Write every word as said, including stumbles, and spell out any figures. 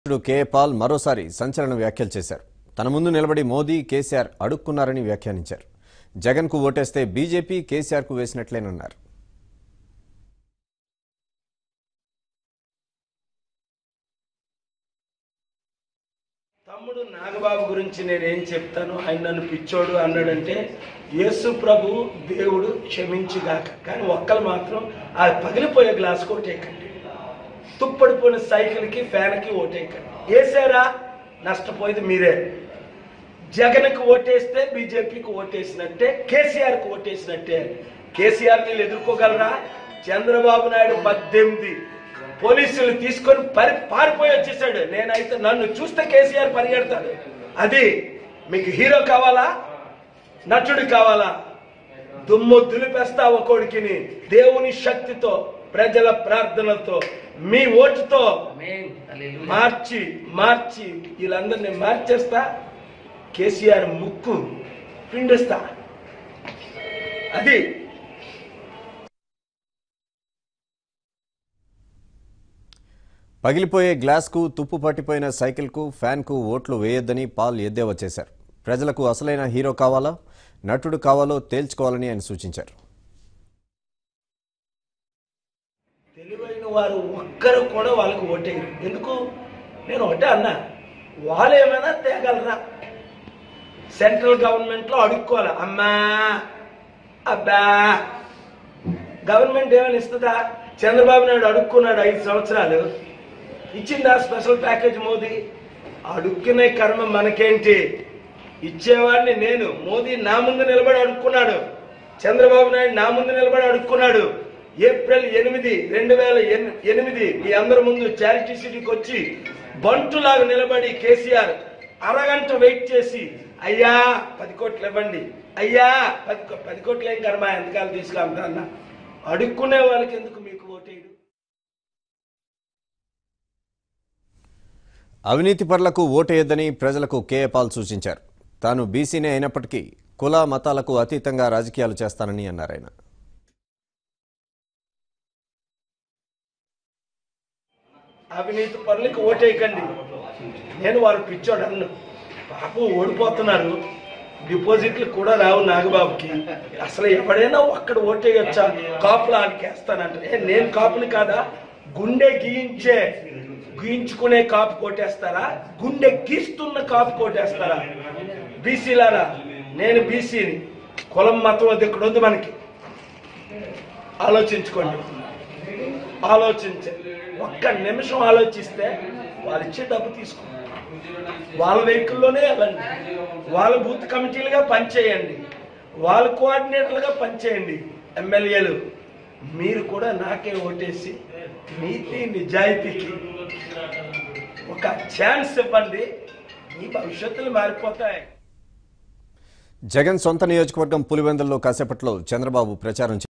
కే Paul మరోసారి సంచలన వ్యాఖ్యలు చేశారు. తన ముందు నిలబడి మోదీ కేసీఆర్ అడుక్కున్నారని వ్యాఖ్యానించారు. జగన్ కు ఓటేస్తే బీజేపీ కేసీఆర్ కు వేసినట్లేనన్నారు. తమ్ముడు నాగబాబు గురించి నేను ఏం చెప్తాను, ఆయన నన్ను పిచ్చోడు అన్నాడంటే యేసు ప్రభు దేవుడు క్షమించుగాక. కానీ ఒక్కరు మాత్రం ఆ పగిలిపోయే గ్లాస్కి ఓటేయకండి, తుప్పడిపోయిన సైకిల్కి ఫ్యాన్కి ఓటేయకండి. వేసారా నష్టపోయేది మీరే. జగన్కి ఓటేస్తే బీజేపీకి ఓటేసినట్టే, కేసీఆర్కి ఓటేసినట్టే. కేసీఆర్ వీళ్ళు ఎదుర్కోగలరా? చంద్రబాబు నాయుడు పద్దెనిమిది పోలీసులు తీసుకొని పరి పారిపోయి వచ్చేసాడు. నేనైతే నన్ను చూస్తే కేసీఆర్ పరిగెడతాడు. అది మీకు హీరో కావాలా, నటుడు కావాలా? దుమ్ము దులిపేస్తా ఒక్కొడికిని దేవుని శక్తితో, ప్రజల ప్రార్థనలతో, మీ ఓటుతో మార్చి మార్చి వీళ్ళందరినీ మార్చేస్తా. కేసీఆర్ ముక్కు పిండిస్తా. అది పగిలిపోయే గ్లాస్కు, తుప్పు పట్టిపోయిన సైకిల్కు, ఫ్యాన్కు ఓట్లు వేయొద్దని పాల్ ఎద్దేవా చేశారు. ప్రజలకు అసలైన హీరో కావాలా, నటుడు కావాలో తేల్చుకోవాలని ఆయన సూచించారు. తెలివైన వారు ఒక్కరు కూడా వాళ్ళకు ఓటేయరు. ఎందుకు? నేను ఒకటే అన్నా, వాళ్ళు ఏమైనా తేగలరా? సెంట్రల్ గవర్నమెంట్లో అడుక్కోవాలి. అమ్మా అబ్బా గవర్నమెంట్ ఏమైనా ఇస్తుందా? చంద్రబాబు నాయుడు అడుక్కున్నాడు ఐదు సంవత్సరాలు, ఇచ్చిందా స్పెషల్ ప్యాకేజ్ మోదీ? అడుక్కునే కర్మ మనకేంటి? ఇచ్చేవాడిని నేను. మోదీ నా ముందు నిలబడి అడుక్కున్నాడు, చంద్రబాబు నాయుడు నా ముందు నిలబడి అడుక్కున్నాడు. ఏప్రిల్ ఎనిమిది రెండు వేల ఎనిమిది మీ అందరి ముందు చారిటీ సిటీకి వచ్చి బంటులాగా నిలబడి కేసీఆర్ అరగంట వెయిట్ చేసి, అయ్యా పది కోట్లు ఇవ్వండి, అయ్యా పది పది కోట్లు ఏం కర్మ, ఎంతకాలం తీసుకెళ్తా అన్న. అడుక్కునే వాళ్ళకి ఎందుకు మీకు ఓటేయడు? అవినీతి పరులకు ఓటేయొద్దని ప్రజలకు కే పాల్ సూచించారు. తాను బీసీనే అయినప్పటికీ కుల మతాలకు అతీతంగా రాజకీయాలు చేస్తానని అన్నారు ఆయన. అవినీతి పరులకు ఓటేయకండి. నేను వారు పిచ్చోడు అన్ను. పాపం ఓడిపోతున్నారు, డిపాజిట్లు కూడా రావు నాగబాబుకి. అసలు ఎవడైనా ఒక్కడ ఓటేయొచ్చా? కాపులా అనికేస్తానంటే నేను కాపుని కాదా? గుండె గీయించే గీయించుకునే కాపు కోటేస్తారా? గుండె గీస్తున్న కాపు కోటేస్తారా? బీసీలారా, నేను బీసీని. కులం మతం అది ఇక్కడ ఉంది మనకి. ఆలోచించుకోండి, ఆలోచించే ఒక్క నిమిషం ఆలోచిస్తే వాళ్ళు ఇచ్చే డబ్బు తీసుకోండి, వాళ్ళ వెహికల్లోనే వెళ్ళండి, వాళ్ళ బూత్ కమిటీలుగా పనిచేయండి, వాళ్ళ కోఆర్డినేటర్లుగా పనిచేయండి. ఎమ్మెల్యేలు మీరు కూడా నాకే ఓటేసి నీతి నిజాయితీకి ఒక ఛాన్స్ ఇవ్వండి, మీ భవిష్యత్తులు మారిపోతాయి. జగన్ సొంత నియోజకవర్గం పులివెందుల్లో కాసేపట్లో చంద్రబాబు ప్రచారం